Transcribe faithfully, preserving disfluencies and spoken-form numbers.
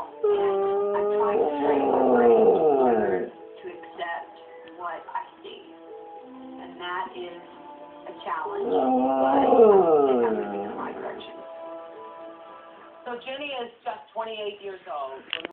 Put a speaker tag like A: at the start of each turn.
A: And I'm trying to train my brain to learn to accept what I see. And that is a challenge, but I think I'm moving in the right direction.
B: So Jenny is just twenty-eight years old.